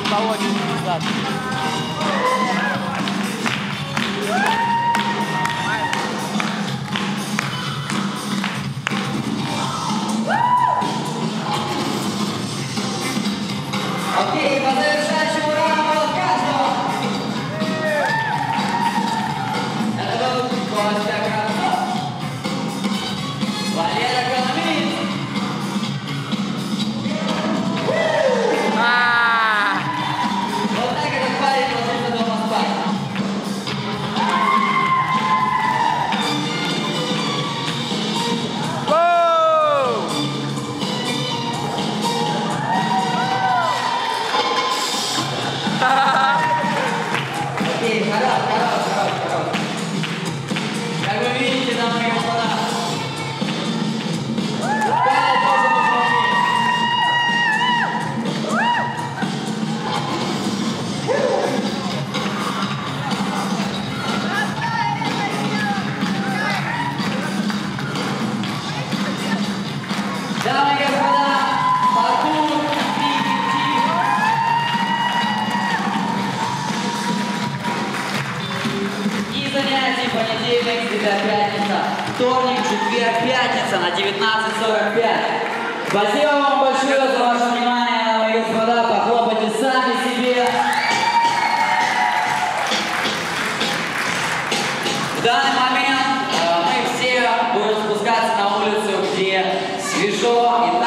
по очереди назад. Окей, по завершающему раунду от каждого. Это был Костя Кравцов. Валера Коломин. Вот так этот парень ложится дома спать. Окей, хорош. Как вы видите, дамы и господа, Павел тоже нужно уметь. Дамы и господа, паркур и занятий понедельник, среда, пятница, вторник, четверг, пятница на 19:45. Спасибо вам большое за ваше внимание, дамы и господа, похлопайте сами себе. В данный момент мы все будем спускаться на улицу, где свежо и